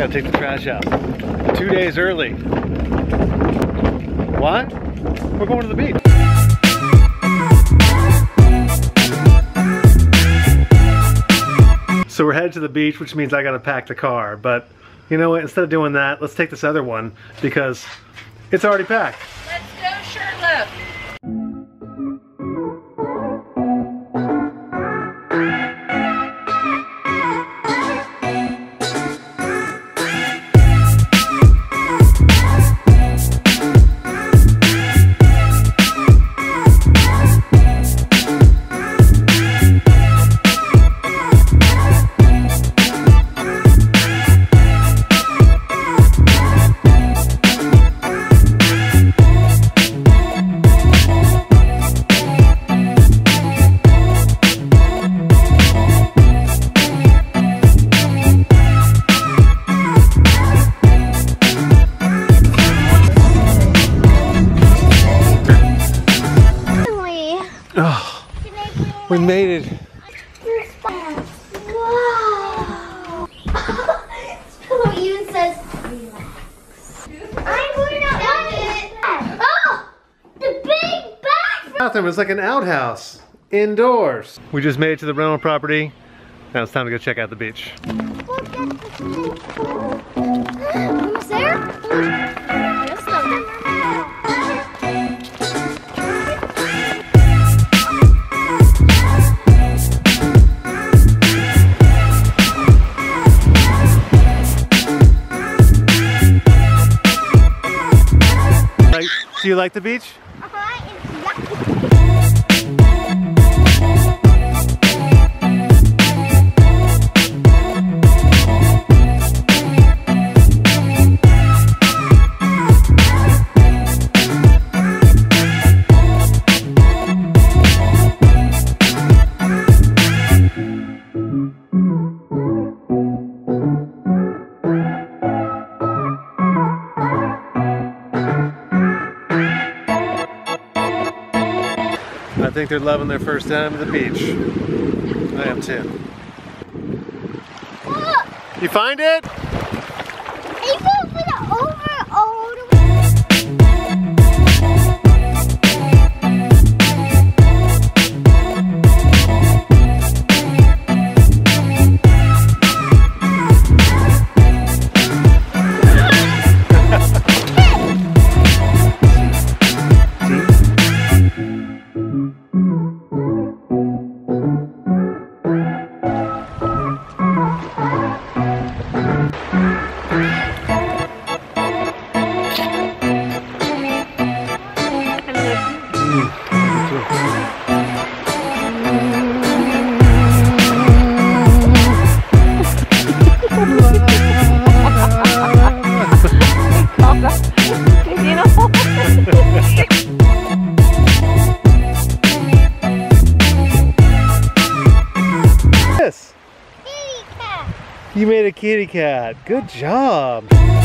Gotta take the trash out. 2 days early. Why? We're going to the beach. So we're headed to the beach, which means I gotta pack the car. But you know what? Instead of doing that, let's take this other one because it's already packed. Let's go shirtless. Oh, we made it. Wow. It even says relax. I'm going to edit it. Oh, the big bathroom. It's like an outhouse, indoors. We just made it to the rental property. Now it's time to go check out the beach. Almost there? Do you like the beach? I think they're loving their first time at the beach. I am too. Look! You find it? It's over all the way. You made a kitty cat. Good job.